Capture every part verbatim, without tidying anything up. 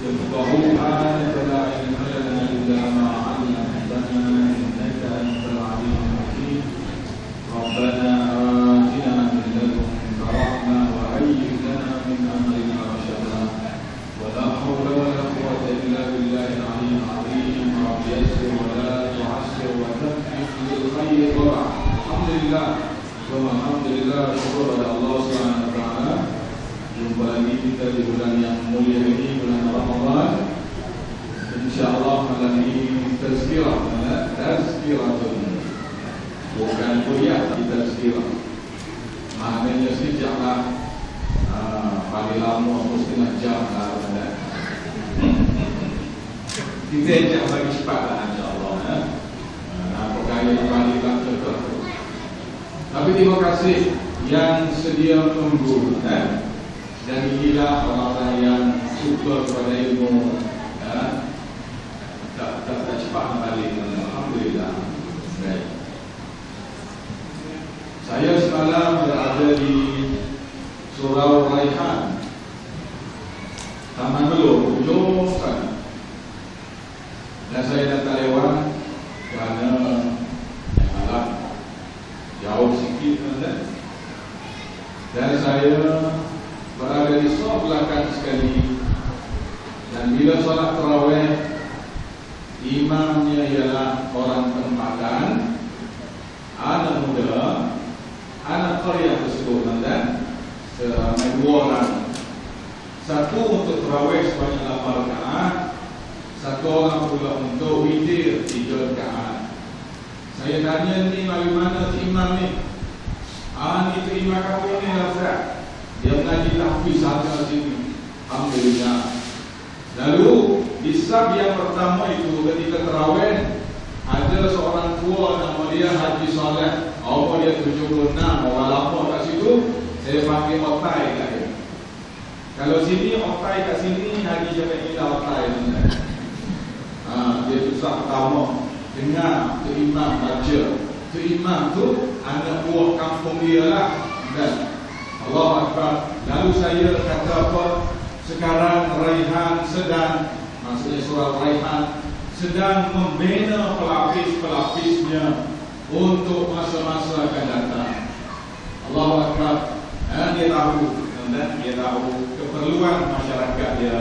سبحانك لا علم لنا إلا ما علمتنا إنك أنت العليم الحكيم ربنا آتنا من لدنك رحمة وهيئ لنا من أمرنا رشدا ولا حول ولا قوة إلا بالله العلي العظيم رب يسر ولا تعسر وتمحق للخير طبعا. الحمد لله ثم الحمد لله syukur pada Allah Subhanahu wa taala. Jumpa lagi kita di bulan yang mulia ini, bulan Ramadan. InsyaAllah malam ini tazkirah, tazkiratun, bukan kuliah tapi tazkirah. Maknanya sejaklah paling lama atau setengah jam lah Ramadan. Kita ejak bagi cepat lah insyaAllah. Apakah yang paling lama tu? Tapi terima kasih yang sedia menunggu. Dan inilah orang-orang yang suka kepada ilmu, ya. tak, tak, tak cepat balik. Alhamdulillah. Baik. Saya semalam berada di Surau Raihan, Taman Belur, ujung sana. Dan saya datang lewat kerana malam jauh sikit, kan? Dan saya berada di soal belakang sekali. Dan bila solat tarawih, imamnya ialah orang tempatan, anak muda, anak Korea tersebut, dan seramai dua orang. Satu untuk tarawih sebanyak lapan rakaat, satu orang pula untuk witir tiga rakaat. Saya tanya ni, mari mana imam ni? Ah, ni terima kamu ni lah, Ustaz. Dia mengaji tahfiz sana sini. Alhamdulillah. Lalu di sab yang pertama itu ketika tarawih, ada seorang tua nama dia Haji Saleh. Umur dia tujuh puluh enam. Orang lama kat situ. Saya panggil otai kat dia. Kalau sini otai kat sini, Haji jangan kira otai. Ha, dia tu sab pertama. Dengar tu imam baca. Tu imam tu anak buah kampung dia lah. Dan Allah Akbar. Lalu saya kata apa? Sekarang Raihan sedang, maksudnya surau Raihan sedang membina pelapis-pelapisnya untuk masa-masa akan datang. Allah Akbar. eh, Dia tahu, dan dia tahu keperluan masyarakat dia.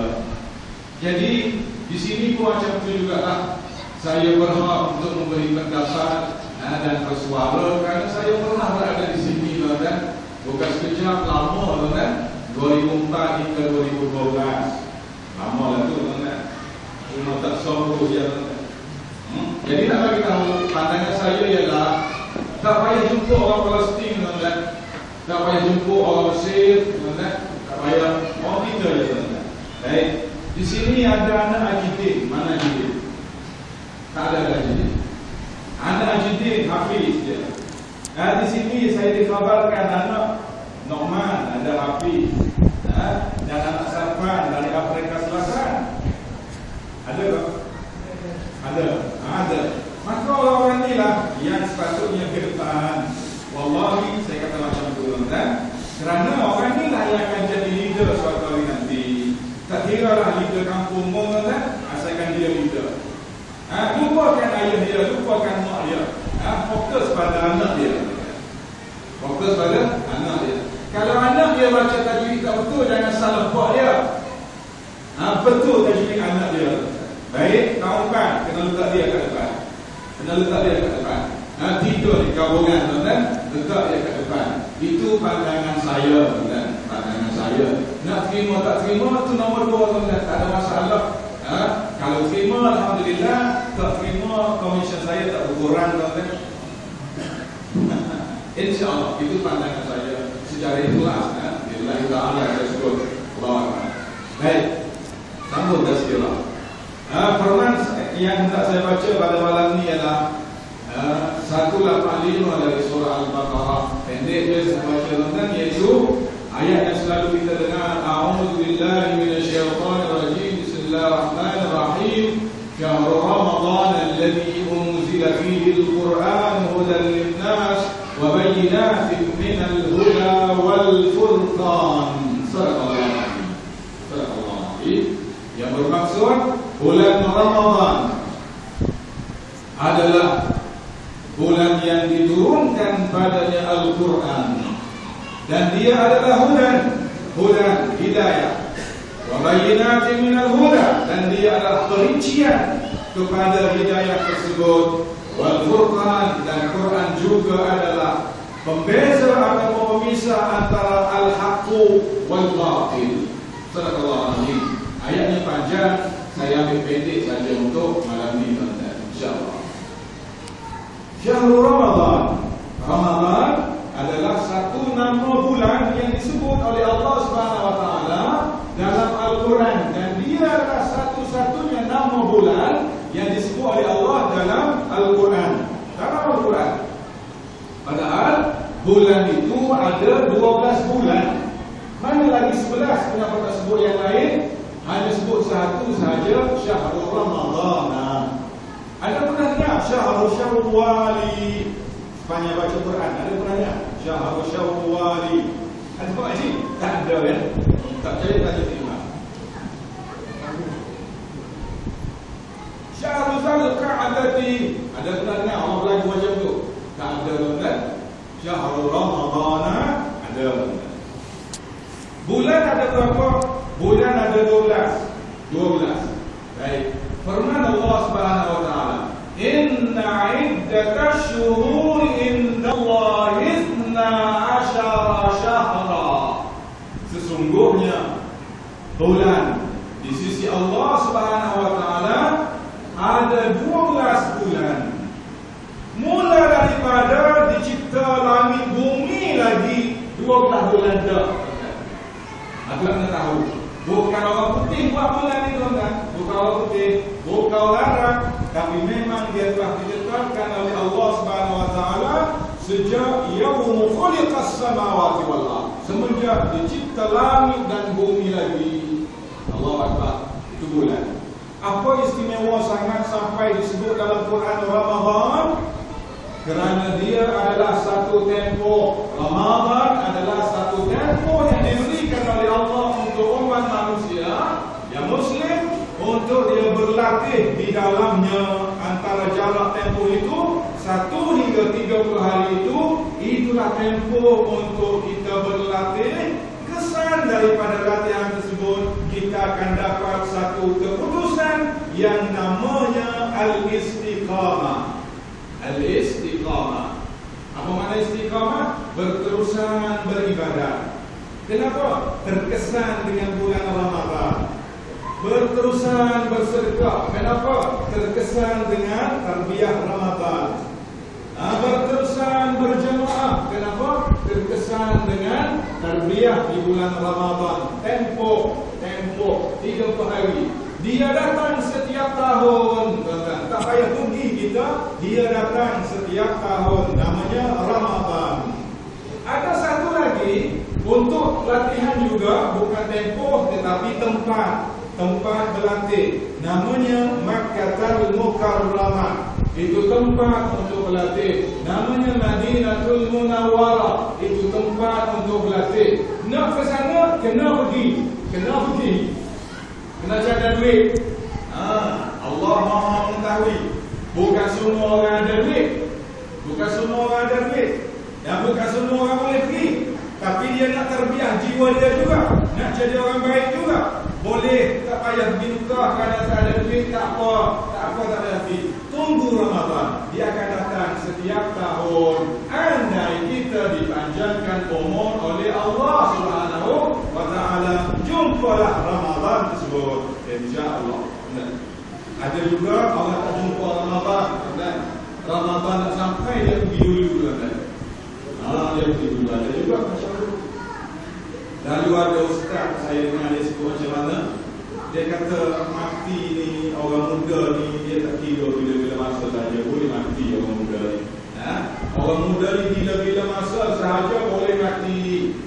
Jadi di sini pun macam itu juga lah. Saya berhak untuk memberi pendapat eh, dan bersuara kerana saya pernah berada di sini lah, dan bukan sekejap, lama lah, kan? dua ribu empat hingga dua ribu dua belas. Lama lah tu, kan? Cuma tak sombong je, kan? Hmm? Jadi nak bagi tahu, pandangan saya ialah tak payah jumpa orang Palestin, kan? Tak payah jumpa orang Mesir, kan? Tak payah orang kita je, kan? Baik. Di sini ada anak Ajidin. Mana Ajidin? Tak ada Ajidin. Anak Ajidin Hafiz je. Nah, di sini saya dikabarkan anak Norman ada Hafiz, nah, dan anak Sarfan dari Afrika Selatan. Ada tak? Ada. Ada. Maka orang-orang inilah yang sepatutnya ke depan. Wallahi, saya kata macam tu, kan? Kerana orang inilah yang akan jadi leader suatu hari nanti. Tak kira lah leader kampung, kan? Asalkan dia leader. Ha, lupakan ayah dia, lupakan mak dia. Ha, fokus pada anak dia. Fokus pada anak dia. Kalau anak dia baca tajwid tak betul, jangan salah buat dia. Ha, betul tajwid anak dia. Baik, tahukan kena letak dia kat depan. Kena letak dia kat depan. Ha, tidur di gabungan, kan? Letak dia kat depan. Itu pandangan saya, kan? Pandangan saya. Nak terima tak terima tu nombor dua, kan? Tak ada masalah. Ha, kalau terima, alhamdulillah. Tak terima, komisen saya tak berkurang, kan? InsyaAllah, itu pandangan saya. Secara itulah, kan? Bila kita Allah saya sebut Allah. Baik, sambung tazkirah. Ha, Firman yang hendak saya baca pada malam ni ialah uh, seratus lapan puluh lima dari surah Al-Baqarah. Pendek dia saya baca, kan? Iaitu ayat yang selalu kita dengar. A'udzubillahi minasyaitonirrajim. Bismillahirrahmanirrahim. Syahrul Ramadan alladzi unzila fihi al-Qur'an hudan lin-nas wa bayyinatin minal huda wal furqan. Sadaqallahu alazim. Sadaqallahu alazim. Yang Bermaksud bulan Ramadan adalah bulan yang diturunkan padanya Al-Quran, dan dia adalah hudan, hudan hidayah, wa bayyinatin minal huda, dan dia adalah perincian kepada hidayah tersebut, wal Furqan, dan Quran juga adalah pembeza atau pemisah antara al-haqqu wal batil. Sadaqallahu alazim. Ayatnya panjang, saya ambil pendek saja untuk malam ini, tuan-tuan, insyaallah. Syahrul Ramadan. Ramadan adalah satu nama bulan yang disebut oleh Allah Subhanahu wa taala dalam Al-Quran, dan dia adalah satu-satunya nama bulan yang disebut oleh Allah dalam Al-Quran. Dalam Al-Quran. Padahal bulan itu ada dua belas bulan. Mana lagi sebelas? Kenapa tak sebut yang lain? Hanya sebut satu sahaja, Syahrul Ramadan. Ada pernah dengar Syahrul Syawwali? Sepanjang baca Quran ada pernah dengar Syahrul Syawwali? Ada sebut haji? Tak ada kan? Tak percaya tak ada terima. Syahrul Dzulqa'dah, ada pernah dengar orang berlagu macam tu? Tak ada kan? Syahrul Ramadan ada. Bulan ada berapa? Bulan ada dua belas. dua belas. Baik. Firman Allah Subhanahu wa taala, "Inna 'iddatash shuhuri indallahi ithna 'ashara syahra." Sesungguhnya bulan di sisi Allah Subhanahu wa taala ada dua belas bulan. Mula daripada dicipta langit bumi lagi dua belas bulan dah. Aku nak tahu, bukan orang putih buat bulan ni, tuan-tuan. Bukan orang putih, bukan orang Arab, tapi memang dia telah ditetapkan oleh Allah Subhanahu wa taala sejak yaum khuliqas samawati wal ard, semenjak dicipta langit dan bumi lagi. Allahu Akbar. Itu bulan. Apa istimewa sangat sampai disebut dalam Quran Ramadan? Kerana dia adalah satu tempoh. Ramadan adalah satu tempoh yang diberikan oleh Allah untuk umat manusia yang Muslim, untuk dia berlatih di dalamnya. Antara jarak tempoh itu satu hingga tiga puluh hari itu, itulah tempoh untuk kita berlatih. Kesan daripada latihan tersebut, kita akan dapat satu keputusan yang namanya al-istiqamah. Al-istiqamah. Apa makna istiqamah? Berterusan beribadah. Kenapa? Terkesan dengan bulan Ramadan. Berterusan bersedekah. Kenapa? Terkesan dengan tarbiyah Ramadan. Ha, berterusan berjemaah. Kenapa? Terkesan dengan tarbiyah di bulan Ramadan. Tempo, tempo tiga puluh hari. Dia datang setiap tahun, tuan-tuan. Tak payah pergi kita, dia datang setiap tahun. Namanya Ramadan. Ada satu lagi untuk latihan juga, bukan tempoh tetapi tempat. Tempat berlatih. Namanya Makkahul Mukarramah. Itu tempat untuk berlatih. Namanya Madinatul Munawwarah. Itu tempat untuk berlatih. Nak ke sana, kena pergi. Kena pergi. Kena jaga duit. Ha, Allah Maha mengetahui. Bukan semua orang ada duit. Bukan semua orang ada duit. Dan bukan semua orang boleh pergi. Tapi dia nak terbiah jiwa dia juga. Nak jadi orang baik juga. Boleh, tak payah pergi nikah kerana tak ada duit, tak apa. Tak apa, tak payah pergi. Tunggu Ramadan. Dia akan datang setiap tahun. Andai kita dipanjangkan umur oleh Allah Subhanahu wa taala, jumpalah Ramadan tersebut, insya-Allah. Ada juga orang tak jumpa Ramadan, kan? Ramadan tak sampai dia pergi dulu, kan? Ah, dia pergi dulu. Ada juga macam-macam. Lalu ada ustaz, saya dengar dia sebut macam mana, dia kata mati ni, orang muda ni, dia tak kira bila-bila masa saja boleh mati orang muda ni. Ha? Orang muda ni bila-bila masa sahaja boleh mati.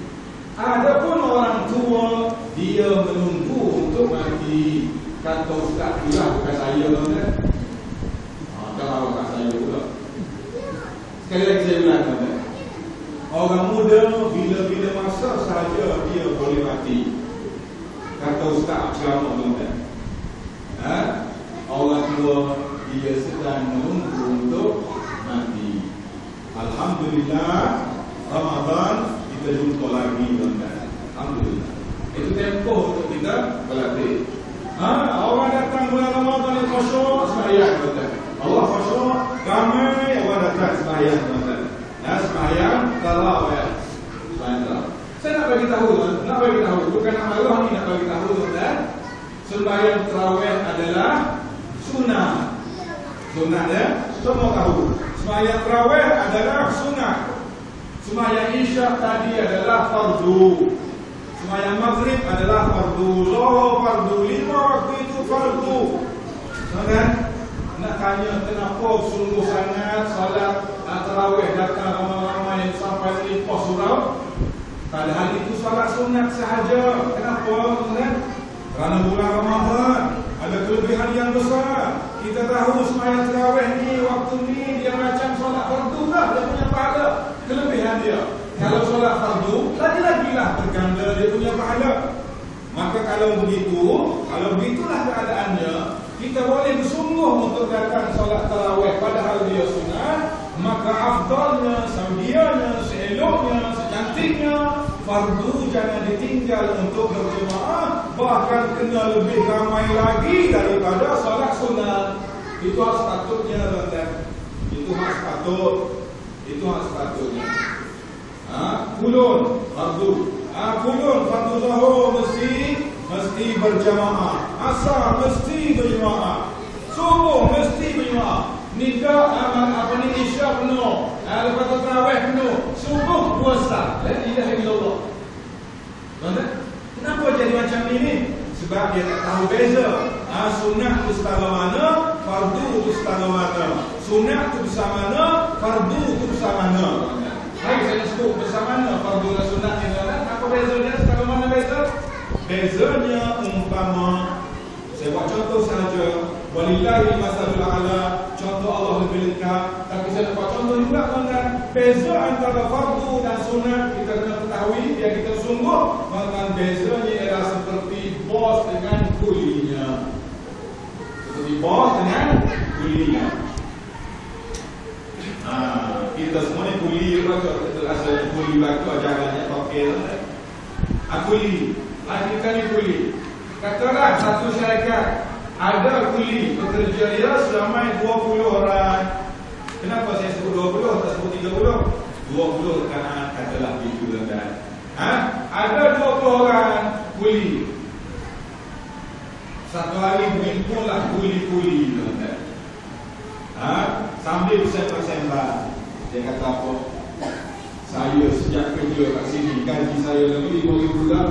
Adapun orang tua, dia menunggu untuk mati. Kata ustaz pula, bukan saya, kan? Ha, kalau bukan saya pula. Sekali lagi saya bilang, kan? Orang muda bila-bila masa sahaja dia boleh mati. Kata ustaz agama, kan? ha? Orang tua dia sedang menunggu untuk mati. Alhamdulillah, Ramadan kita jumpa lagi, tuan-tuan. Alhamdulillah. Itu tempoh untuk kita berlatih. Ha, orang datang bulan Ramadan yang khusyuk sembahyang, tuan-tuan. Allah khusyuk, ramai orang datang sembahyang, tuan-tuan. Ya, sembahyang tarawih. Sembahyang tarawih. Saya nak bagi tahu, nak bagi tahu, bukan nak marah ni, nak bagi tahu, tuan-tuan. Sembahyang tarawih adalah sunnah. Sunnah ya, semua tahu. Sembahyang tarawih adalah sunnah. Sembahyang isyak tadi adalah fardu. Sembahyang maghrib adalah fardu. Zuhur fardu, lima waktu itu fardu. Kan? Nak tanya kenapa sungguh sangat salat tarawih datang ramai-ramai sampai limpah surau? Padahal itu salat sunat sahaja. Kenapa? Kan? Kerana bulan Ramadan ada kelebihan yang besar. Kita tahu sembahyang tarawih ni waktu ni dia macam solat fardu lah, dia punya pahala. Kelebihan dia, kalau solat fardu lagi-lagi lah berganda dia punya pahala. Maka kalau begitu, kalau begitulah keadaannya, kita boleh bersungguh untuk datang solat tarawih padahal dia sunat. Maka afdalnya, sempurnanya, seeloknya, secantiknya fardu jangan ditinggal untuk berjemaah, bahkan kena lebih ramai lagi daripada solat sunat. Itu hak sepatutnya, tuan-tuan. Itu hak sepatut. Itu hak sepatutnya. Ha, kulun fardu. Ha, kulun fardu zuhur mesti mesti berjamaah. Asar mesti berjamaah. Subuh mesti berjamaah. Nida amal apa ni isyak penuh. Ha, lepas tu tarawih penuh. Subuh puasa. La ilaha illallah. Tuan-tuan, kenapa jadi macam ini? Sebab dia tak tahu beza. Ha, sunat tu setara mana, fardu tu setara mana. Sunat tu besar mana, fardu tu besar mana. Hai, saya sebut besar mana fardu dan sunat ni, tuan-tuan. Apa bezanya? Setara mana beza? Bezanya umpama, saya buat contoh sahaja. Walillahi masalul a'la. Contoh Allah lebih lengkap. Tapi saya nak buat contoh juga, tuan-tuan. Beza antara fardu dan sunat kita kena ketahui, biar kita sungguh. Maka bezanya ialah seperti bos dengan kulinya. Seperti bos dengan kulinya. Ha, kita semua ni kuli juga. Kita asalnya kuli batu, jalannya tokil. Ha, kuli. Ha, kita ni kuli. Katalah satu syarikat ada kuli bekerja dia seramai dua puluh orang. Kenapa saya sebut dua puluh, tak sebut tiga puluh? dua puluh rekaan katalah begitu, tuan-tuan. Ha? Ada dua puluh orang kuli. Satu hari berhimpunlah kuli-kuli, tuan-tuan. Ha? Sambil bersembah-sembah. Dia kata apa? Saya sejak kerja kat sini, gaji saya lebih lima ribu lah.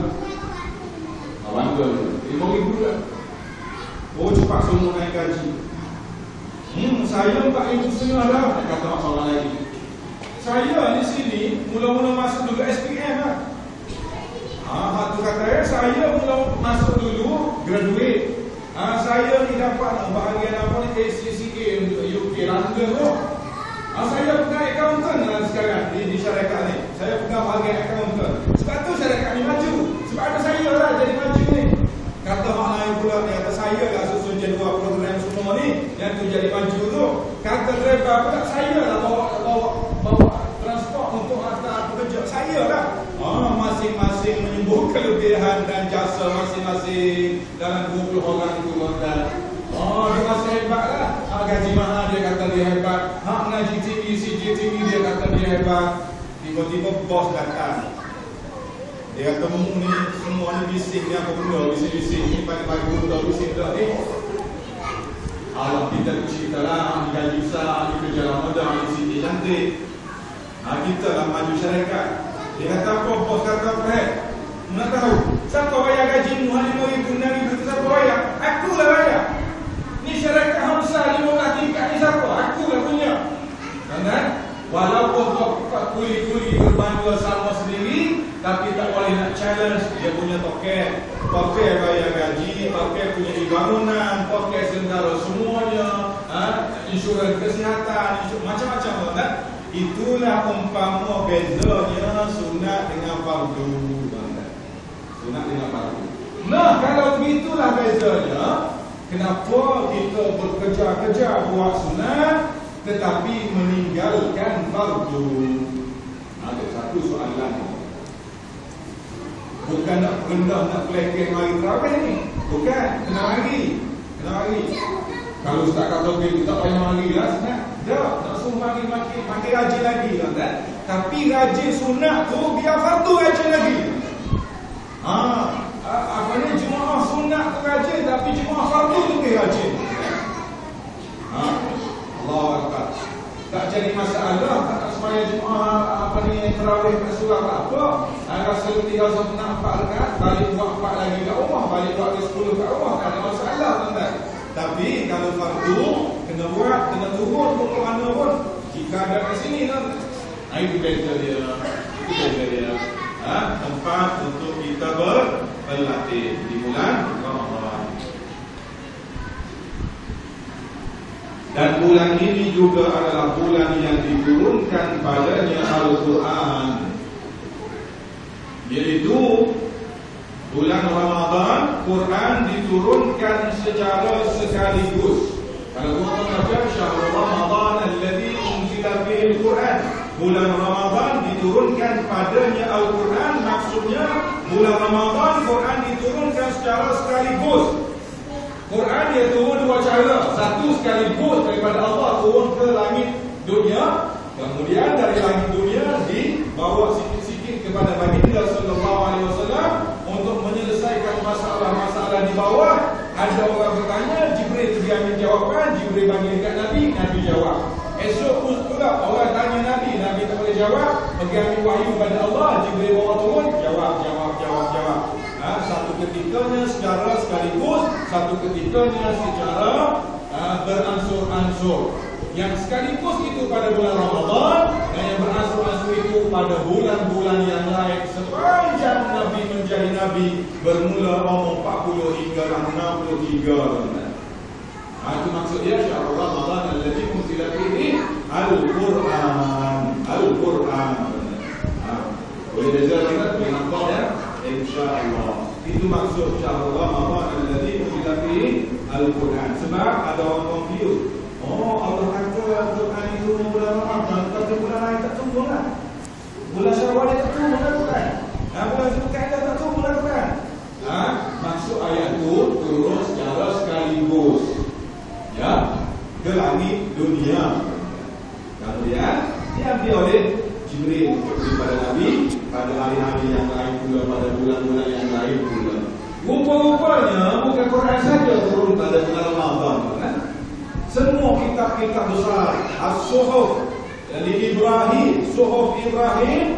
Bangga lima ribu lah. Oh, cepat semua naik gaji. Hmm, saya empat ribu setengah dah. Dia kata masalah lagi. Saya di sini mula-mula masuk dulu S P M lah. Ha, tu kata ya, saya mula masuk dulu graduate. Ha, saya ni dapat bahagian apa ni, A C C A untuk U K London tu. Ha, saya pegang accountant lah sekarang di, di syarikat ni. Saya pegang bahagian accountant. Sebab tu syarikat ni maju. Sebab ada saya lah jadi maju ni. Kata maknanya pula ni, kata saya lah susun jadual program semua ni yang tu jadi maju tu. Kata driver pula saya lah bawa bawa bawa transport untuk hantar pekerja saya lah. Ah, masing-masing menyebut kelebihan dan jasa masing-masing dalam dua puluh orang itu, tuan-tuan. Oh, dia masih hebat lah. Ha, gaji mahal dia kata dia hebat. Ha, ngaji tinggi, C J tinggi dia kata dia hebat. Tiba-tiba bos datang. Dia kata mu ni semua ni bising ni apa benda, bising-bising ni pagi-pagi benda bising dah ni. Allah kita cerita lah, gaji besar, ni kerja Ramadan, ni sini cantik. Ha, kita lah maju syarikat. Dia kata apa, bos kata apa eh? Nak tahu, siapa bayar gaji mu lima ribu, enam ribu tu siapa bayar? Aku lah bayar. Ni syarikat Hamzah lima belas tingkat ni siapa? Aku lah punya. Kan? Walaupun kau kuli-kuli berbandua sama sendiri, tapi tak boleh nak challenge dia punya token. Token bayar gaji, token punya bangunan, token sendara semuanya, ha? Insurans kesihatan, insurans, macam-macam kan? Itulah umpama bezanya sunat dengan fardu, tuan-tuan. Sunat dengan fardu. Nah, kalau begitulah bezanya, Kenapa kita bekerja-kerja buat sunat tetapi meninggalkan fardu? Ada satu soalan. Bukan nak rendah, nak pelekeh mari terawih ni. Bukan, kena mari. Kena mari. Kalau Ustaz kata kita tak payah mari lah sunat. Tak, nak suruh mari makin, makin rajin lagi kan? Tapi rajin sunat tu biar fardu rajin lagi. Ha, apa ni jemaah sunat tu rajin tapi jemaah fardu tu lebih rajin. Ha, Allahu Akbar. Tak jadi masalah, tak nak semaya jemaah apa ni terawih kat surau tak apa. Rasa tinggal satu nak empat rakaat, balik buat empat lagi kat rumah, balik buat ke sepuluh kat rumah, tak ada masalah tuan-tuan. Tapi kalau fardu kena buat, kena turun pun ke mana pun. Jika ada kat sini kan. Ha, itu beza dia. Itu beza dia. Ha, tempat untuk kita ber berlatih di bulan Ramadan. Dan bulan ini juga adalah bulan yang diturunkan padanya Al-Quran. Iaitu bulan Ramadan, Quran diturunkan secara sekaligus. Kalau kita baca syahrul Ramadan alladzi unzila fihi al-Quran, bulan Ramadan diturunkan padanya Al-Quran, maksudnya bulan Ramadan Quran diturunkan secara sekaligus. Quran dia turun dua cara. Satu sekaligus daripada Allah turun ke langit dunia, kemudian dari langit dunia dibawa sikit-sikit kepada baginda sallallahu alaihi wasallam untuk menyelesaikan masalah-masalah di bawah. Ada orang bertanya, Jibril tu dia ambil jawapan, Jibril bagi dekat Nabi, Nabi jawab. Esok pula orang tanya Nabi, Nabi tak boleh jawab, pergi ambil wahyu pada Allah, Jibril bawa turun, jawab, jawab, jawab, jawab. Ha, satu ketikanya secara sekaligus, satu ketikanya secara uh, beransur-ansur. Yang sekaligus itu pada bulan Ramadan, dan yang beransur-ansur itu pada bulan-bulan yang lain sepanjang Nabi menjadi Nabi, bermula umur empat puluh hingga enam puluh tiga. Ha, itu maksud dia syahrul Ramadan alladzi unzila fihi Al-Quran. Al-Quran. Ha, boleh beza kita nampak ya? InsyaAllah. Itu maksud syahrul Ramadan alladzi unzila fihi Al-Quran. Sebab ada orang confused. Oh, Allah kata Al-Quran itu bulan Ramadan, kata bulan lain tak turun lah. Bulan Syawal dia tak turun lah Quran. Ha, bulan Zulkaidah tak turun lah Quran. Ha, maksud ayat itu turun secara sekaligus. Ya, ke langit dunia. Kemudian diambil oleh Jibril kepada Nabi pada hari-hari yang lain pula, pada bulan-bulan yang lain pula. Rupa-rupanya bukan Quran saja turun pada bulan Ramadan, kan? Semua kitab-kitab besar, As-Suhuf dari Ibrahim, Suhuf Ibrahim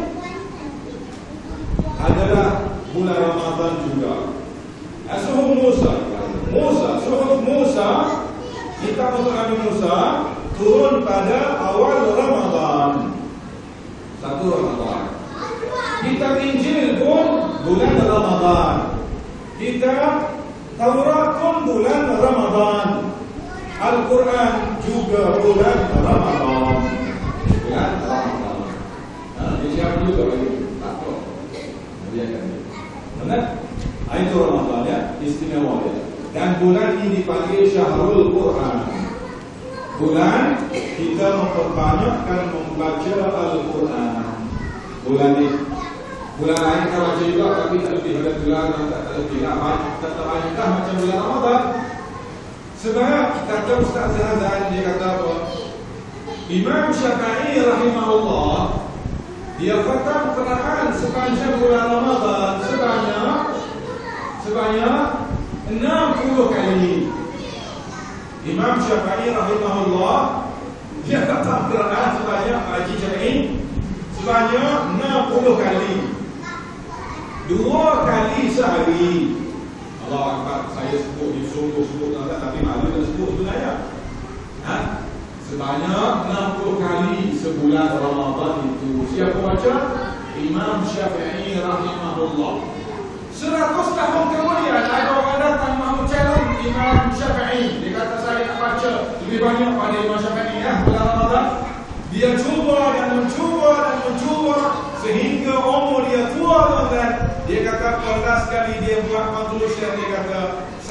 adalah bulan Ramadan juga. As-Suhuf Musa, Musa, Suhuf Musa, kitab untuk Nabi Musa turun pada awal Ramadan. Satu Ramadan. Kitab Injil pun bulan Ramadan. Kitab Taurat pun bulan Ramadan. Al-Quran juga bulan Ramadan. Bulan Ramadan. Ha, dia siapa juga lagi? Tak tahu. Biarkan dia. Benar? Itu Ramadan ya, istimewa dia. Dan bulan ini dipanggil Syahrul Quran. Bulan kita memperbanyakkan membaca Al-Quran. Bulan ini. Bulan lain kita baca juga, tapi tak lebih pada bulan, tak lebih lah. Tak banyaklah macam bulan Ramadan. Sebab kata Ustaz Zahazan, dia kata apa? Imam Syafi'i rahimahullah, dia kata Quran sepanjang bulan Ramadan sebanyak sebanyak enam puluh kali. Imam Syafi'i rahimahullah, dia kata Quran sebanyak Haji Syafi'i sebanyak enam puluh kali. Dua kali sehari. Allah Akbar, saya sebut di sungguh-sungguh tapi malu dan sebut sebenarnya. Ha? Sebanyak enam puluh kali sebulan Ramadan itu. Siapa baca? Imam Syafi'i rahimahullah. Seratus tahun kemudian ada orang datang mahu challenge Imam Syafi'i. Dia kata saya nak baca lebih banyak pada Imam Syafi'i ya, bulan Ramadan. Dia cuba dan mencuba dan mencuba sehingga umur dia tua dan dia kata pernah sekali dia buat conclusion, dia kata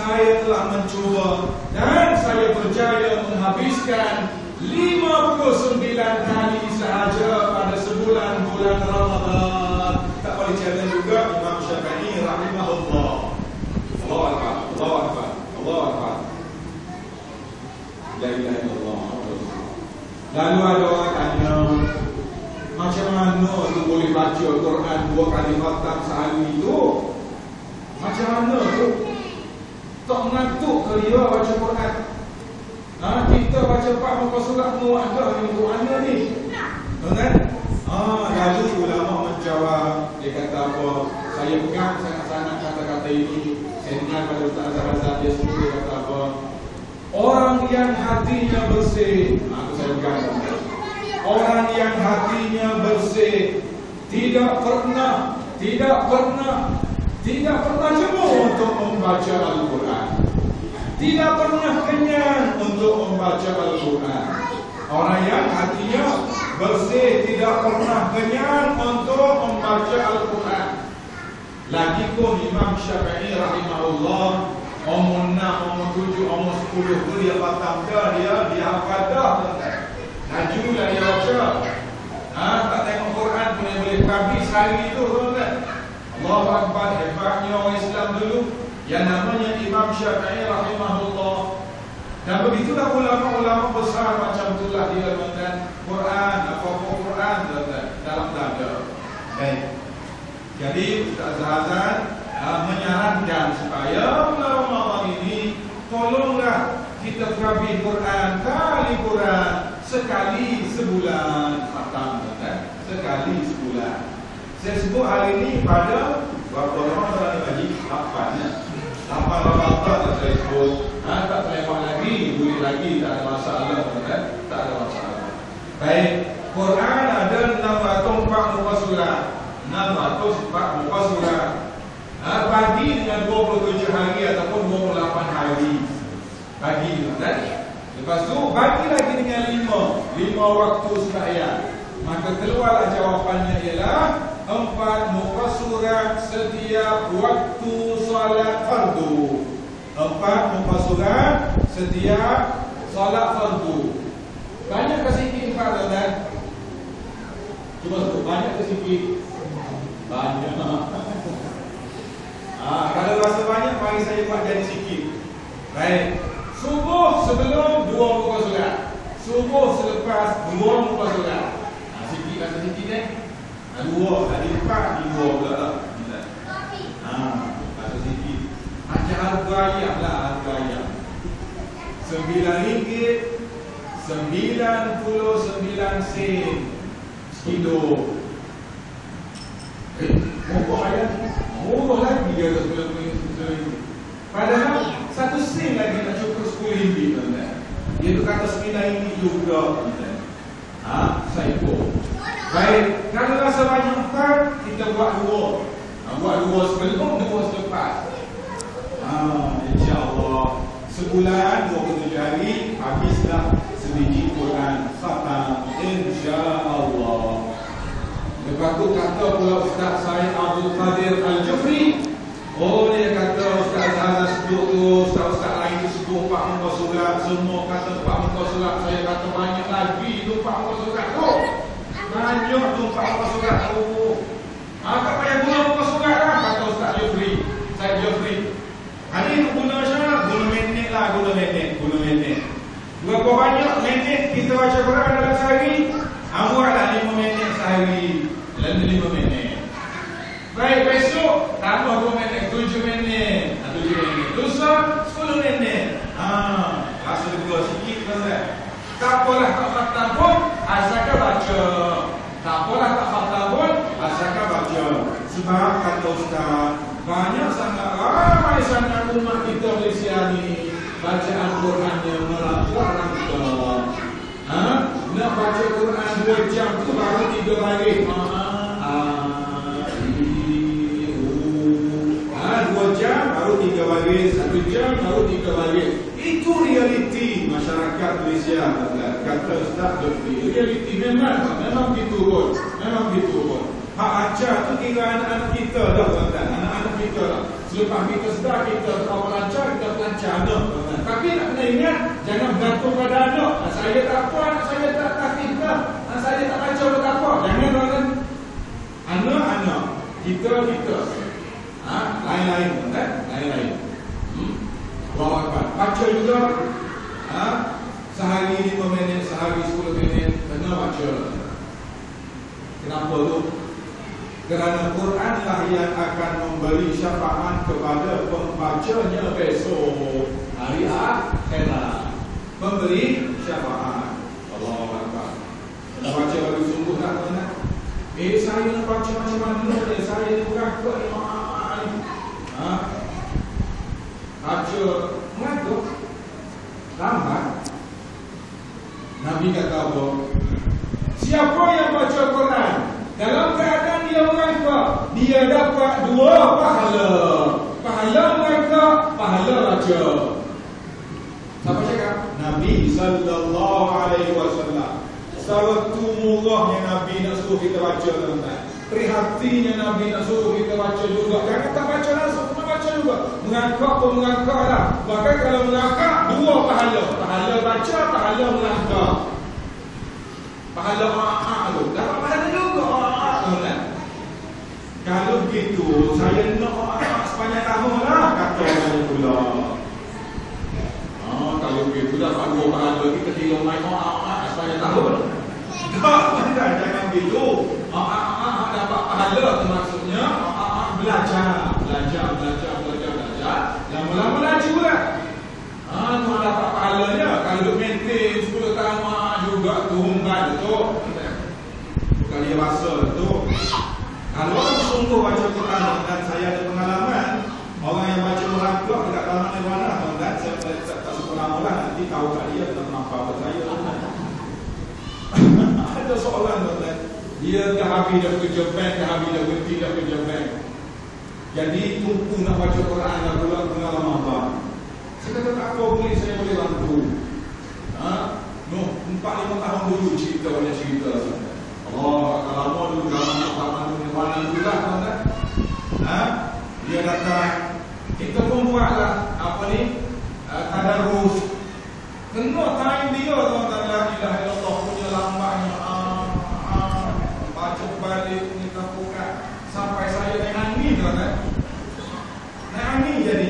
saya telah mencuba dan saya berjaya menghabiskan lima puluh sembilan kali sahaja pada sebulan bulan Ramadan. Tak boleh challenge juga Imam Syafi'i rahimahullah. Allahu Akbar, Allahu Akbar, Allahu Akbar. La ilaha illallah. Lalu ada orang tanya, macam mana tu boleh baca Quran dua kali khatam sehari tu? Macam mana tu? Tak mengantuk ke dia baca Quran? Ha, kita baca empat muka surat muat dah ni untuk mana ni? Kan? Ah, lalu ulama menjawab, dia kata apa? Saya pegang sangat-sangat kata-kata ini. Saya dengar pada Ustaz Azhar dia sendiri dia kata apa? Orang yang hatinya bersih, aku saya pegang. Orang yang hatinya bersih tidak pernah, tidak pernah, tidak pernah jemu untuk membaca Al-Quran. Tidak pernah kenyang untuk membaca Al-Quran. Orang yang hatinya bersih tidak pernah kenyang untuk membaca Al-Quran. Lagi pun Imam Syafi'i rahimahullah, umur enam, umur tujuh, umur sepuluh tu dia khatam dah, dia dia hafal dah. Najulah dia baca. Ha, tak tengok Quran pun yang boleh habis hari tu, tuan-tuan. Allahu Akbar, hebatnya orang Islam dulu yang namanya Imam Syafi'i rahimahullah. Dan begitulah ulama-ulama besar macam itulah dia, tuan-tuan. Quran, apa-apa Quran, tuan-tuan, dalam dada. Baik. Jadi Ustaz Azhar uh, menyarankan supaya bulan Ramadan ini tolonglah kita terabih Quran kali Quran sekali sebulan khatam, kan? Sekali sebulan. Saya sebut hari ini pada berapa Ramadan lagi? lapan ya. lapan Ramadan saya sebut. Ha, tak terlewat lagi, boleh lagi, tak ada masalah, kan? Tak ada masalah. Baik, Quran ada enam ratus empat muka surat. enam ratus empat muka surat. Ha, bagi dengan dua puluh tujuh hari ataupun dua puluh lapan hari. Bagi, kan? Lepas tu bagi lagi dengan lima lima waktu sembahyang. Maka keluarlah jawapannya ialah empat muka surat setiap waktu solat fardu. Empat muka surat setiap solat fardu. Banyak ke sikit empat, tuan-tuan? Cuba sebut banyak ke sikit? Banyak. Ah, kalau rasa banyak, mari saya buat jadi sikit. Baik. Subuh sebelum dua muka surat. Subuh selepas dua muka surat. Ah, sikit rasa sikit eh. Ah, dua, tadi empat, di dua pula lah. Ah, rasa sikit. Macam harga ayam lah, harga ayam. Sembilan ringgit, sembilan puluh sembilan sen sekilo. Eh, murah ayam. Murah lagi dia tu sembilan puluh sembilan ringgit. Padahal satu sen lagi nak cukup sepuluh ringgit, tuan-tuan. Dia tu kata sembilan ringgit juga, tuan-tuan. Ha, saya pun. Baik, kalau rasa banyak empat, kita buat dua. Ha, buat dua sebelum, dua selepas. Ah, insya-Allah sebulan dua puluh tujuh hari habislah sebiji Quran khatam insya-Allah. Lepas tu kata pula Ustaz Said Abdul Qadir Al-Jufri, oh dia kata Ustaz Azhar sebut tu, Ustaz-Ustaz lain tu sebut empat muka surat, semua kata empat muka surat, saya kata banyak lagi tu empat muka surat tu. Banyak tu empat muka surat tu. Ah, tak payah guna muka surat lah, kata Ustaz Jufri, Said Jufri. Hari ini guna syarat, guna minit lah, guna minit, guna minit. Berapa banyak minit kita baca Quran dalam sehari? Buatlah lima minit sehari, dalam lima minit. Baik, besok tambah dua minit, tujuh minit, tujuh minit. Lusa sepuluh minit. Ah, rasa lega sikit kan? Tak apalah tak khatam pun, asalkan baca. Tak apalah tak khatam pun, asalkan baca. Sebab kata Ustaz, banyak sangat ramai sangat umat kita Malaysia ni bacaan Qurannya merangkak-rangkak. Ha? Nak baca Quran dua jam tu baru tiga baris. Ha, dua jam baru tiga baris, satu jam baru tiga baris. Itu realiti masyarakat Malaysia. Kata Ustaz Jufri, realiti memang memang begitu pun, memang begitu pun. Hak ajar tu kira anak-anak kita dah, tuan-tuan. Anak-anak kita lah. Selepas kita sedar kita tak apa lancar, kita macam anak. Tapi nak kena ingat, jangan bergantung pada anak. Saya tak apa, anak saya tak takif dah. Anak saya tak baca tak apa. Jangan tuan-tuan. Anak-anak, kita kita. Ha, lain-lain tuan-tuan, lain-lain. Hmm. Allahu Akbar. Baca juga. Ha, sehari lima minit, sehari sepuluh minit kena baca. Kenapa tu? Kerana Quran lah yang akan memberi syafaat kepada pembacanya besok hari akhirat. Memberi syafaat. Allahu Akbar. Nak baca lagi sungguh tak tuan-tuan? Eh, saya nak baca macam mana ni? Saya ni bukan ke imam. Ha? Baca mengatuk lambat. Nabi kata apa? Siapa yang baca Quran dalam keadaan dia mengatuk, dia dapat dua pahala. Pahala mengatuk, pahala baca. Siapa cakap? Nabi sallallahu alaihi wasallam. Satu murahnya Nabi nak suruh kita baca tuan-tuan. Prihatinnya Nabi nak suruh kita baca juga. Jangan tak baca langsung, kena baca juga. Mengangkat pun mengangkat lah. Bahkan kalau mengangkat, dua pahala. Pahala baca, pahala mengangkat. Pahala ma'ak tu. Dapat pahala juga ma'ak tuan-tuan. Kalau begitu, saya nak ma'ak sepanjang tahun lah. Kata saya pula. Oh, kalau begitu dapat dua pahala. Kita tinggal main ma'ak sepanjang tahun. Tak, jangan begitu. Ma'ak dapat pahala tu maksudnya ma'ak belajar. Belajar, belajar, belajar, belajar. Lama-lama laju lah. Ha, tu dapat pahalanya. Kalau maintain sepuluh tahun ma'ak juga tu humban tu. Bukan dia rasa tu. Kalau orang sungguh baca Quran dan saya ada pengalaman, orang yang baca merangkak dekat dalam nirwana tuan-tuan, saya tak, tak suka nama lah, nanti tahu kat dia tak nampak pada saya. Ada soalan tuan-tuan, dia dah habis dah kerja bank, dah habis dah berhenti dah kerja bank, jadi tunggu nak baca Quran dah pula pengalaman apa. Saya kata tak apa, boleh, saya boleh bantu. Ha? No, empat lima tahun dulu cerita banyak cerita. Oh, kalau mau dulu dalam pertama tu nirwana dulu lah tuan-tuan. Ha? Dia datang, kita pun buatlah apa ni, uh, tadarus. Kena time dia tuan-tuan, la ilaha illallah punya lambatnya. Ah, ah, baca balik ni kapukan sampai saya naik angin tuan-tuan. Naik angin jadi.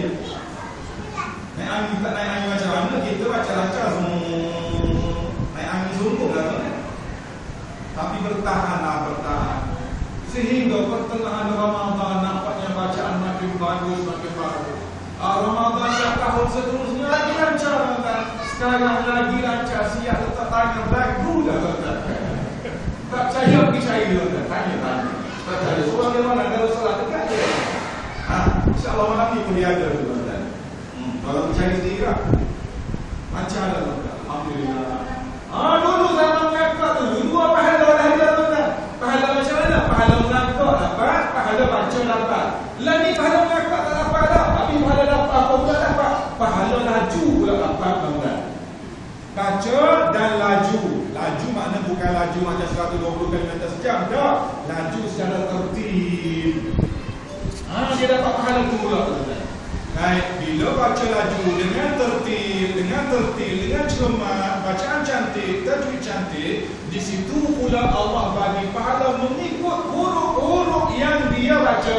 Naik angin tak naik angin macam mana, kita baca lancar semua. Naik angin sungguh lah tuan-tuan. Tapi bertahanlah, bertahan. Sehingga pertengahan Ramadan nampaknya bacaan makin bagus, makin bagus. Ah, Ramadan dah tahun seterusnya lagi lancar tuan-tuan. Sekarang lagi lancar, siap letak tanya lagu dah tuan-tuan. Tak percaya, pergi cari tuan-tuan. Tanya, tanya. Tak percaya, seorang dia mana kalau salah dekat je. Ha, insyaAllah malam ni pun dia ada tuan-tuan. Hmm, kalau percaya sendiri lah. Macam ada tuan-tuan. Alhamdulillah. Ah, dulu zaman mengangkat tu, dua pahala dah ada tuan-tuan. Pahala macam mana? Pahala mengangkat dapat, pahala baca dapat. Lah ni pahala mengangkat tak dapat dah. Tapi pahala dapat, apa pula dapat? Pahala laju pula dapat tuan-tuan. Baca dan laju. Laju makna bukan laju macam seratus dua puluh kilometer sejam. Tak. Laju secara tertib. Ha, dia dapat pahala tu pula tuan-tuan. Baik, bila baca laju dengan tertib, dengan tertib, dengan cermat, bacaan cantik, tajwid cantik, di situ pula Allah bagi pahala mengikut huruf-huruf yang dia baca.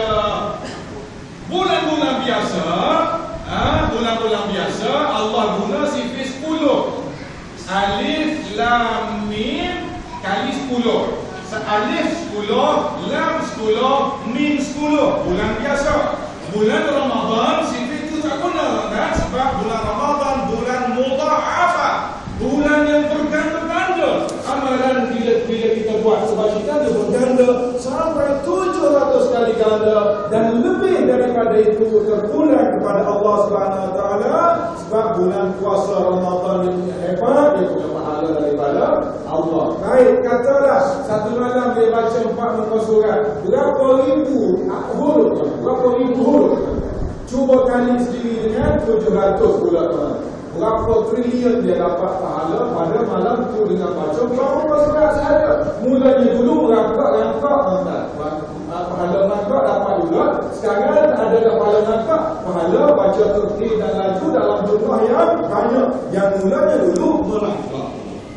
Bulan-bulan biasa, ah, bulan-bulan biasa Allah guna sifat sepuluh. Alif, lam, mim kali sepuluh. Alif sepuluh, lam sepuluh, mim sepuluh. Bulan biasa. Bulan Ramadan sifat itu tak guna kan? Sebab bulan Ramadan bulan mudha'afah, bulan yang berganda-ganda. Amalan bila bila kita buat kebajikan dia berganda sampai tujuh ratus kali ganda dan lebih daripada itu terpulang kepada Allah Subhanahu Wa Taala. Sebab bulan puasa Ramadan ini hebat, dia punya pahala daripada Allah. Baik, katalah satu malam dia baca empat muka surat, berapa ribu huruf? Berapa ribu huruf? Cuba kali sendiri dengan tujuh ratus pula tuan. berapa trilion dia dapat pahala pada malam tu dengan baca berapa surat sahaja. Mulanya dulu rangkak-rangkak pahala rangkak dapat juga. Sekarang ada pahala rangkak pahala baca tertib dan laju dalam jumlah yang banyak. Yang mulanya dulu merangkak.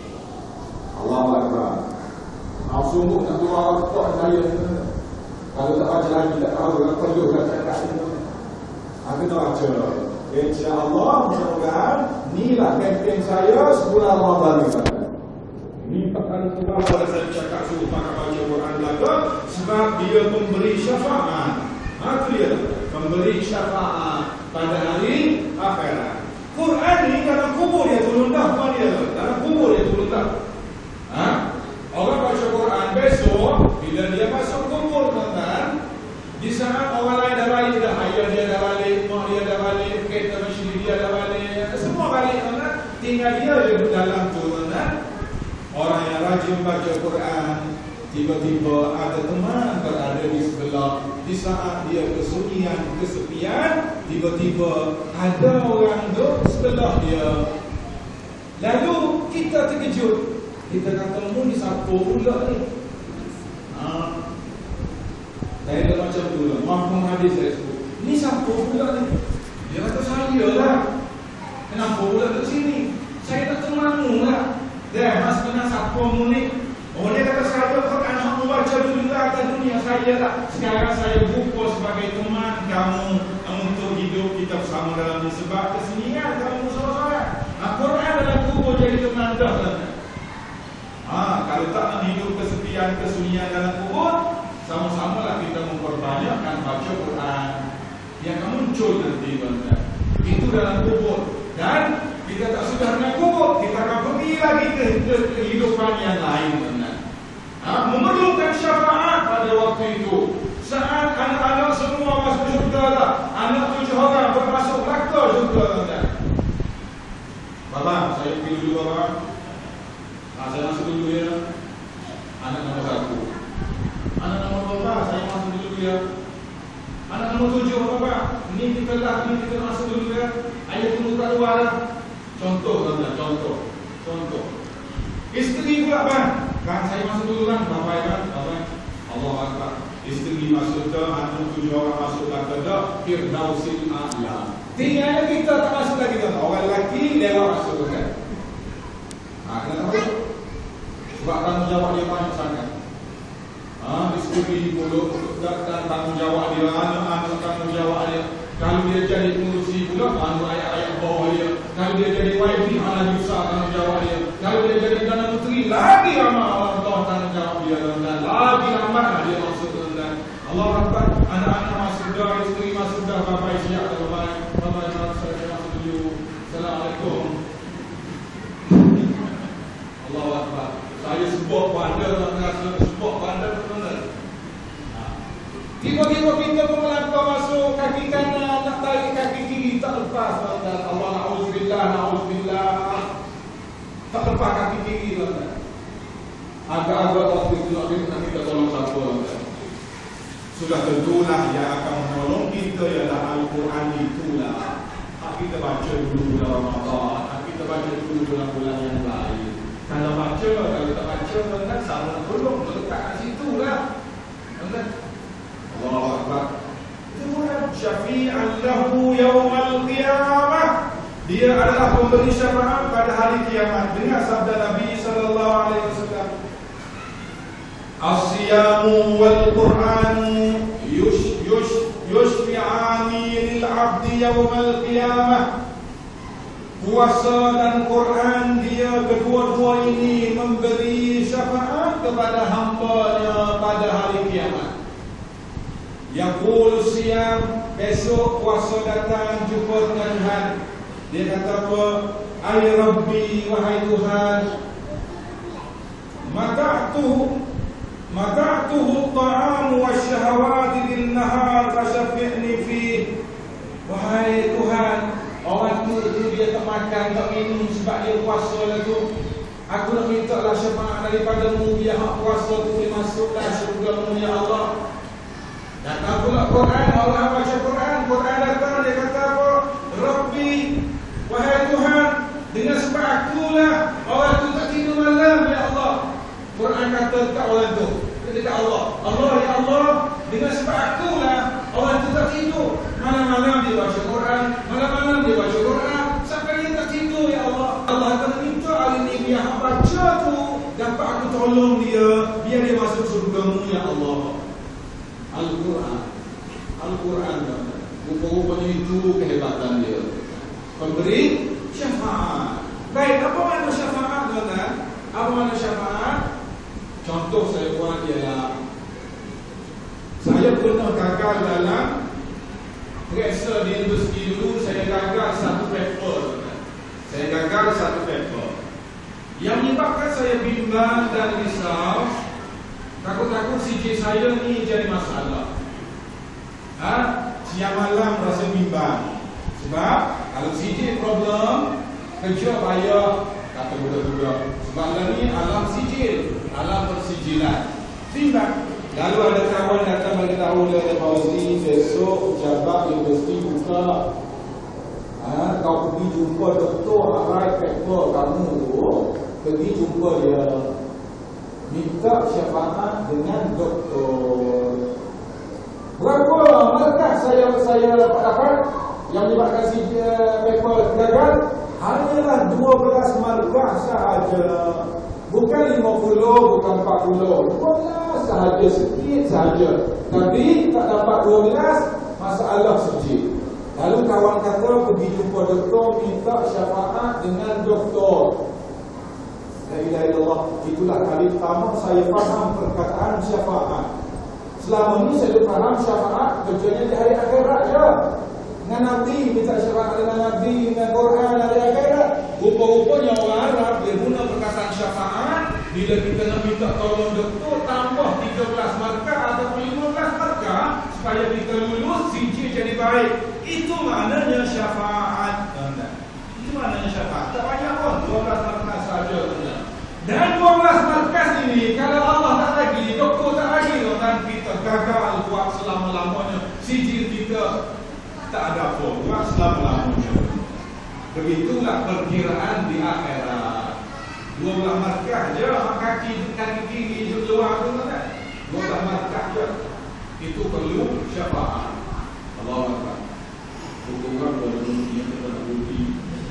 Allahu Akbar. Ah, sungguh nak doa rangkak saya. Kalau tak baca lagi tak tahu nak perlu nak cakap ini. Aku nak baca. InsyaAllah mudah-mudahan inilah kempen saya sebulan Ramadan ini. Ini perkara kedua pada saya cakap suruh pakai baca Quran belakang sebab dia memberi syafaat. Itu dia, memberi syafaat pada hari akhirat. Quran ni dalam kubur dia turun dah, bukan dia. Dalam kubur dia turun dah. Ha? Orang baca Quran besok bila dia masuk kubur tuan-tuan, di saat orang lain dah balik dah, ayah dia dah balik, mak dia dah balik, kereta mesin dia dah balik, semua balik tuan-tuan, tinggal dia je dalam tu tuan-tuan. Orang yang rajin baca Quran, tiba-tiba ada teman berada di sebelah. Di saat dia kesunyian, kesepian, tiba-tiba ada orang tu sebelah dia. Lalu kita terkejut. Kita kata, mu ni siapa pula ni? Ha. Saya dah macam tu lah. Mahfum hadis saya sebut. Ni siapa pula ni? Dia kata, saya lah. Kenapa pula ke sini? Saya tak termamu lah. Dia, mas kenal siapa mu ni? Oh, dia kata, saya kata anak mu baca dulu lah atas dunia saya lah. Sekarang saya buka sebagai teman kamu untuk hidup kita bersama dalam ni. Sebab kesenian kamu seorang-seorang. Al-Quran dalam kubur jadi teman dah lah. Ha, kalau tak nak hidup kesepian, kesunyian dalam kubur, sama-samalah kita memperbanyakkan baca Quran yang akan muncul nanti tuan-tuan. Itu dalam kubur. Dan kita tak sudah dengan kubur, kita akan pergi lagi ke, ke kehidupan yang lain tuan-tuan. Ha, memerlukan syafaat pada waktu itu. Saat anak-anak semua masuk syurga lah, anak tujuh orang bermasuk neraka syurga tuan-tuan. Bapa, saya pergi dulu bapa. Ha, saya masuk dulu ya. Anak nombor satu. Anak nombor dua, saya masuk dulu ya. Anak nombor tujuh, Bapak. Ini kita lah, ini kita masuk dulu ya. Ayah tunggu kat luar lah. Contoh, tuan-tuan, contoh. Contoh. Isteri pula, Bang. Kan saya masuk dulu kan, Bapak ya, Bapak. Allah Akbar. Isteri masuk ke, anak tujuh orang masuk ke dah. Firdausil A'la. Tinggalnya kita tak masuk lagi tuan. Orang lelaki lewat masuk kan. Ha, kenapa tu? Sebab tanggungjawab dia banyak sangat. Ha, diskusi pula dan tanggungjawab dia, anak-anak tanggungjawab dia. Kalau dia jadi pengurusi pula, anu ayat-ayat bawah dia. Kalau dia jadi Y P, anak besar tanggungjawab dia. Kalau dia jadi Perdana Menteri, lagi ramai orang tua tanggungjawab dia dan lagi ramai dia masuk dan Allah Akbar. Anak-anak masuk dah, isteri masuk dah, bapa siap dah baik. Bapa saya masuk dulu. Assalamualaikum. Allahu Akbar. Saya sebut bandar dengan sebut bandar benar. Tiba-tiba kita pun melangkah masuk kaki kanan, nak tarik kaki kiri tak lepas tuan-tuan. Allah na'udzubillah, na'udzubillah. Tak lepas kaki kiri tuan-tuan. Agak-agak waktu itu nak kita tolong siapa tuan-tuan. Sudah tentulah yang akan menolong kita ialah Al-Quran itulah. Kita baca dulu bulan Ramadan, kita baca dulu bulan-bulan yang lain. Kalau baca, kalau tak baca, tuan-tuan sama tolong melekat kat situ lah. Tuan-tuan. Allahu Akbar. Tuhan syafi'an lahu yawmal qiyamah. Dia adalah pemberi syafaat pada hari kiamat. Dengar sabda Nabi sallallahu alaihi wasallam. As-siyamu wal Qur'anu yush yush yushfi'ani lil 'abdi yawmal qiyamah. Puasa dan Quran, dia kedua-dua ini memberi syafaat kepada hamba-Nya pada hari kiamat. Yaqul siyam, besok puasa datang jumpa dengan Tuhan. Dia kata apa? Ay Rabbi, wahai Tuhan, mata'tuhu mata'tuhu at-ta'am wasyahawati bil nahar fasyafi'ni fi. Wahai Tuhan, orang tu, tu dia tak makan, tak minum sebab dia puasa lah tu. Aku nak minta lah syafaat daripada-Mu, biar hak puasa tu dia masuklah syurga-Mu ya Allah. Dan aku nak Quran, Allah baca Quran, Quran datang dia kata apa? Rabbi, wahai Tuhan, yang kata dekat orang tu, dekat Allah, Allah ya Allah, dengan sebab akulah orang tu tak tidur. Malam-malam dia baca Quran, malam-malam dia baca Quran, sampai dia tak tidur ya Allah. Allah akan minta hari ni biar hang baca tu dapat aku tolong dia, biar dia masuk surga-Mu ya Allah. Al-Quran, Al-Quran, rupa-rupanya itu kehebatan dia. Pemberi syafaat. Baik, apa makna syafaat, tuan-tuan? Apa makna syafaat? Contoh saya buat ialah saya pernah gagal dalam Reksa di universiti dulu. Saya gagal satu paper. Saya gagal satu paper yang menyebabkan saya bimbang dan risau. Takut-takut C J saya ni jadi masalah. Ha? Siang malam rasa bimbang. Sebab kalau C J problem, kerja bayar, kata budak-budak. Sebab lah ni alam sijil, alam persijilan. Bimbang. Lalu ada kawan datang beritahu dia, Fauzi, besok jabat universiti buka. Ha, kau pergi jumpa doktor arai paper kamu tu, pergi jumpa dia, minta syafaat dengan doktor. Berapa markah saya saya dapat yang menyebabkan si uh, paper gagal? Hanyalah dua belas markah sahaja. Bukan lima puluh, bukan empat puluh, dua belas sahaja, sedikit sahaja. Tapi tak dapat dua belas, masalah sedikit. Lalu kawan kata pergi jumpa doktor, minta syafaat dengan doktor. La ilaha illallah. Itulah kali pertama saya faham perkataan syafaat. Selama ni saya faham syafaat kerjanya di hari akhirat je. Dengan Nabi, minta syafaat dengan Nabi, dengan Quran, hari akhirat. Rupa-rupanya orang Arab dia guna perkataan syafaat bila kita nak minta tolong doktor, tambah tiga belas markah atau lima belas markah supaya kita lulus, C J jadi baik. Itu maknanya syafaat. Itu maknanya syafaat. Tak banyak pun, dua belas markah saja. Dan dua belas markah ini, kalau Allah tak lagi, doktor tak lagi, dan kita gagal buat selama-lamanya, C J kita tak ada apa, buat selama-lamanya. Begitulah perkiraan di akhirat. Dua belah markah je, kaki kaki kiri je keluar tu kan. Dua belah markah je. Itu perlu syafaat. Allahu Akbar. Hukumkan boleh dunia kita nak budi.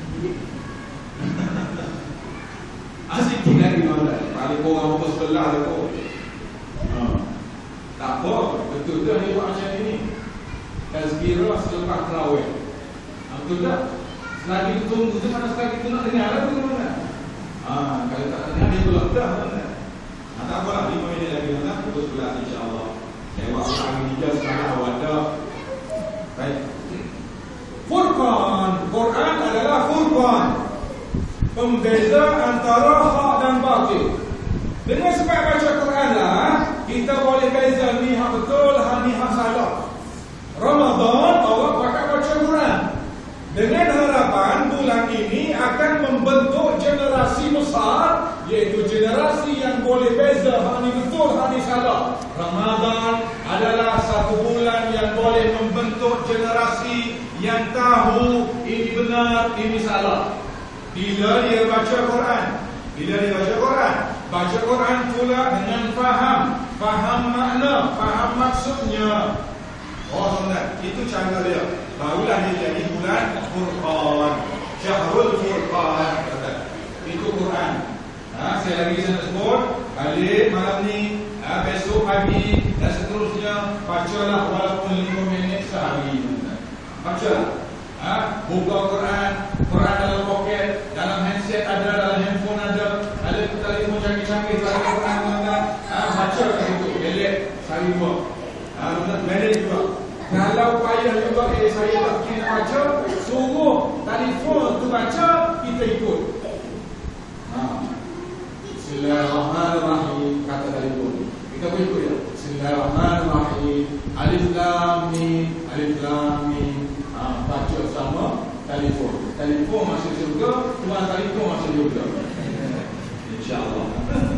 Asyik tinggal di mana? Paling orang apa sebelah tu. Ha. Tak apa, betul dah dia buat macam ni. Tazkirah selepas tarawih. Betul tak? Selagi itu tunggu tu mana, selagi itu nak dengar lah tu mana? Haa, kalau tak dengar dia pulak dah mana? Ha, tak apalah, lima minit lagi mana? Pukul sebelas insyaAllah. Saya buat hari ni je sekarang awal dah. Baik. Furqan. Quran adalah Furqan, pembeza antara hak dan batil. Dengan sebab baca Quran lah, kita boleh beza ni hak betul, ni hak salah. Ramadan awak pakai baca Quran dengan harapan bulan ini akan membentuk generasi besar, iaitu generasi yang boleh beza hak ni betul, hak ni salah. Ramadan adalah satu bulan yang boleh membentuk generasi yang tahu ini benar, ini salah. Bila dia baca Quran, bila dia baca Quran, baca Quran pula dengan faham, faham makna, faham maksudnya. Oh tuan-tuan, itu cara dia. Barulah dia jadi bulan Furqan, Syahrul Furqan. Itu Quran. Ha, saya lagi saya nak sebut, balik malam ni, ha, besok pagi dan seterusnya, bacalah walaupun lima minit sehari. Bacalah. Ha, buka Quran, Quran dalam poket, dalam handset ada, dalam handphone ada, ada telefon canggih-canggih, baca Quran tuan-tuan. Ha, baca kat situ, elek sehari dua. Ha, manage juga. Kalau payah juga, eh saya tak kira nak baca, suruh telefon tu baca, kita ikut. Ha. Bismillahirrahmanirrahim, kata telefon. Kita pun ikut ya. Bismillahirrahmanirrahim. Alif lam mim, alif lam mim. Ha, baca sama telefon. Telefon masuk surga, tuan telefon masuk surga. InsyaAllah.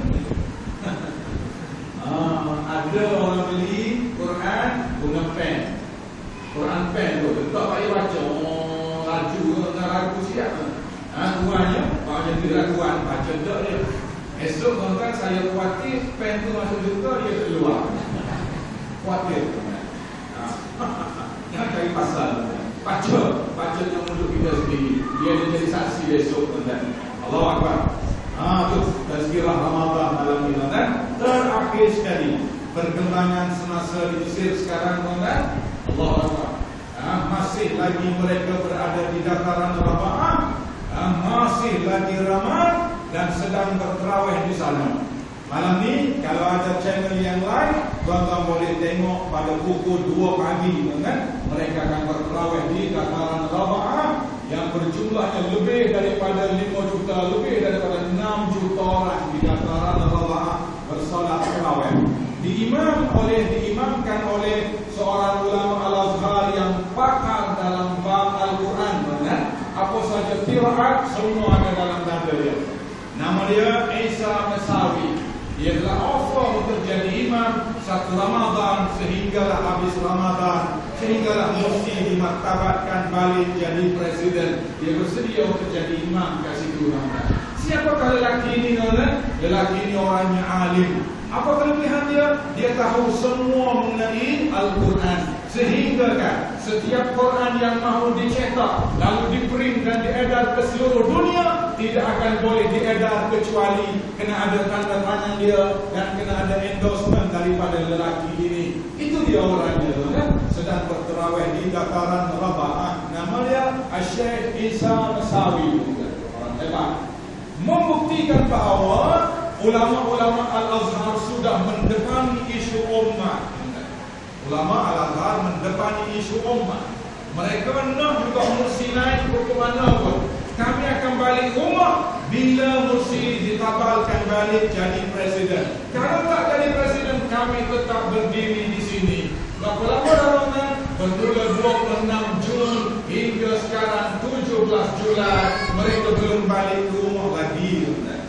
Ah, ada orang beli Quran guna pen. Quran pen tu, tak payah baca. Oh, laju, tak ragu siap. Ha, tuannya, macam dia raguan, baca tak dia. Esok tuan-tuan saya khawatir pen tu masuk juga dia keluar. Khawatir. Jangan cari pasal. Baca, baca yang mulut kita sendiri. Dia ada jadi saksi esok tuan-tuan. Allahu Akbar. Ah tu tazkirah Ramadan malam ini tuan-tuan. Terakhir sekali perkembangan semasa di Mesir sekarang tuan-tuan. Allahu Akbar. Ah, masih lagi mereka berada di dataran Raba'ah. Ah, masih lagi ramai dan sedang berterawih di sana. Malam ni kalau ada channel yang lain, tuan-tuan boleh tengok pada pukul dua pagi kan? Mereka akan berterawih di dataran Raba'ah yang berjumlahnya lebih daripada lima juta, lebih daripada enam juta orang di dataran Raba'ah bersolat terawih. Diimam oleh diimamkan oleh seorang ulama Al-Azhar yang pakar dalam bab Al-Quran, kan? Apa saja qiraat semua ada dalam dada dia. Nama dia Isa Masawi. Dia telah offer untuk jadi imam satu Ramadan sehinggalah habis Ramadan, sehinggalah mesti dimartabatkan balik jadi presiden. Dia bersedia untuk jadi imam kat situ. Siapakah lelaki ini? Lelaki ini orangnya alim. Apa kelebihan dia? Dia tahu semua mengenai Al-Quran. Sehingga kan setiap Quran yang mahu dicetak lalu diprint dan diedar ke seluruh dunia tidak akan boleh diedar kecuali kena ada tanda tangan dia dan kena ada endorsement daripada lelaki ini. Itu dia orangnya kan? Sedang berterawih di dataran Raba'ah. Nama dia Syekh Isa Masawi. Orang hebat. Membuktikan bahawa ulama-ulama Al-Azhar sudah mendepani isu ummah. Ulama Al-Azhar mendepani isu ummah. Mereka nak juga Mursi naik ke mana pun. Kami akan balik rumah bila Mursi ditabalkan balik jadi presiden. Kalau tak jadi presiden, kami tetap berdiri di sini. Berapa lama dalamnya? Bermula dua puluh enam Jun hingga sekarang tujuh belas Julai. Mereka belum balik ke rumah lagi.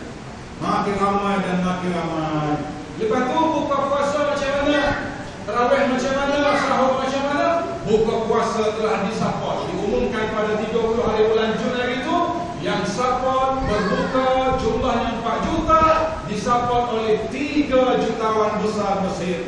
Makin ramai dan makin ramai. Lepas tu buka puasa macam mana? Tarawih macam mana? Sahur macam mana? Buka puasa telah disupport. Diumumkan pada tiga puluh hari bulan Jun hari itu. Yang support berbuka jumlahnya empat juta. Disupport oleh tiga jutawan besar Mesir.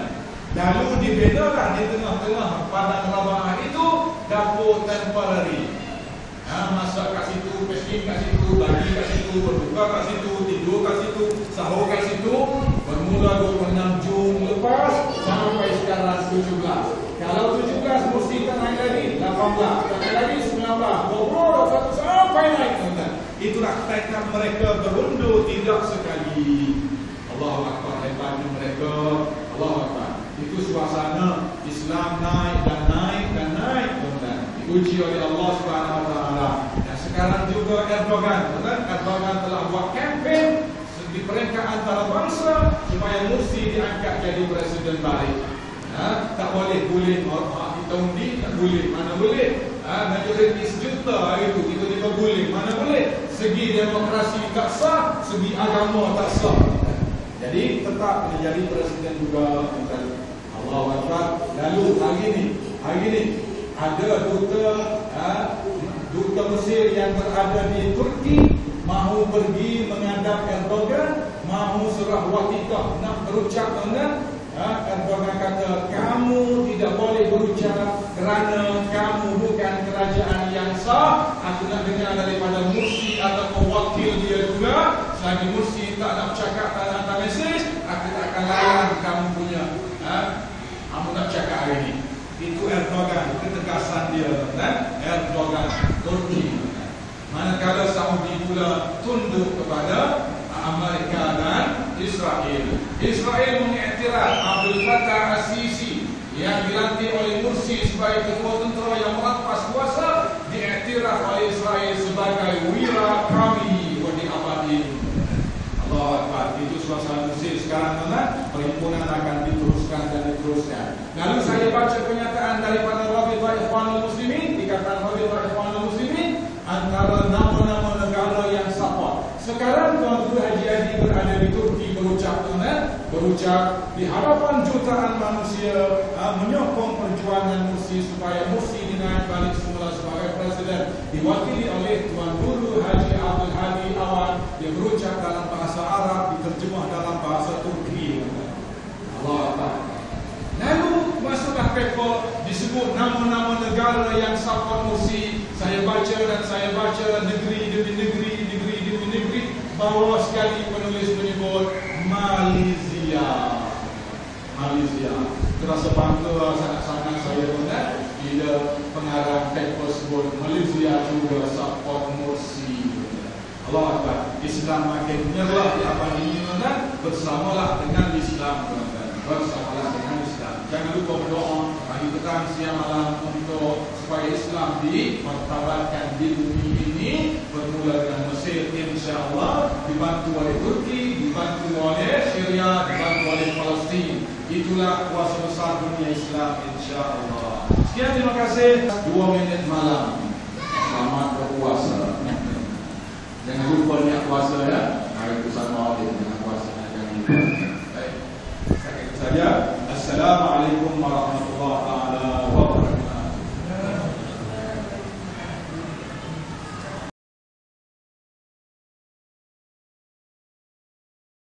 Lalu dibedakan di tengah-tengah padang Raba'ah itu dapur temporary. Ha, masak kat situ, peskin kat situ, bagi kat situ, berbuka kat situ, tidur kat situ, sahur kat situ. Bermula dua puluh enam Jun lepas sampai sekarang tujuh belas. Kalau tujuh belas mesti tak naik lagi, lapan belas, tak naik lagi sembilan belas, dua puluh, dua puluh satu sampai naik. Itulah tekad mereka berundur tidak sekali. Allahu Akbar, hebatnya mereka. Allahu Akbar. Itu suasana Islam naik dan naik dan naik. Diuji oleh Allah Subhanahu Wa Taala. Dan sekarang juga Erdogan, betul? Erdogan telah buat kempen di peringkat antara bangsa supaya Mursi diangkat jadi presiden balik. Ha? Tak boleh boleh orang kita undi tak boleh, mana boleh? Ha? Majoriti sejuta itu kita tiba boleh, mana boleh? Segi demokrasi tak sah, segi agama tak sah. Jadi tetap menjadi presiden juga. Allahu Akbar. Lalu hari ini, hari ini ada duta ha, duta Mesir yang berada di Turki mahu pergi menghadap Erdogan, mahu surah watikah nak berucap dengan ha, Erdogan kata kamu tidak boleh berucap kerana kamu bukan kerajaan yang sah. Aku nak dengar daripada Mursi atau wakil dia juga. Selagi Mursi tak nak bercakap, tak nak hantar mesej, aku tak akan layan kamu punya ha, kamu nak cakap hari ini. Itu Erdogan, ketegasan dia kan? Erdogan, Turki. Manakala Saudi pula tunduk kepada Amerika dan Israel. Israel mengiktiraf Abdul Fattah As-Sisi yang dilantik oleh Mursi sebagai ketua tentera yang merampas kuasa, diiktiraf oleh Israel sebagai wira kami wadi abadi. Allahu Akbar. Itu suasana Mesir sekarang kan? Perhimpunan akan diteruskan dan diteruskan. Lalu saya baca pernyataan daripada Rabithah Ikhwanul Muslimin, dikatakan Rabithah Ikhwanul Muslimin antara nama-nama negara yang support. Sekarang Tuan Guru Haji Adi berada di Turki berucap tuan, berucap di hadapan jutaan manusia uh, menyokong perjuangan Mursi supaya Mursi dinaik balik semula sebagai presiden. Diwakili oleh Tuan Guru Haji Abdul Hadi Awan. Dia berucap dalam bahasa Arab paper disebut nama-nama negara yang support Morsi. Saya baca dan saya baca negeri demi negeri, negeri demi negeri. Bawah sekali penulis menyebut Malaysia. Malaysia. Terasa bangga sangat-sangat saya tuan bila pengarang paper sebut Malaysia juga support Morsi. Allah Akbar. Islam makin menyerlah di abad ini tuan, bersamalah dengan Islam tuan. Bersamalah dengan Islam. Jangan lupa berdoa pagi petang siang malam untuk supaya Islam dimartabatkan di bumi ini, bermula dengan Mesir insya-Allah, dibantu oleh Turki, dibantu oleh Syria, dibantu oleh Palestin. Itulah kuasa besar dunia Islam insya-Allah. Sekian, terima kasih. Dua minit malam. Selamat berpuasa. Jangan lupa niat puasa ya. Hari itu sama oleh dengan puasa jangan lupa. Baik. Saja. Assalamualaikum warahmatullahi wabarakatuh.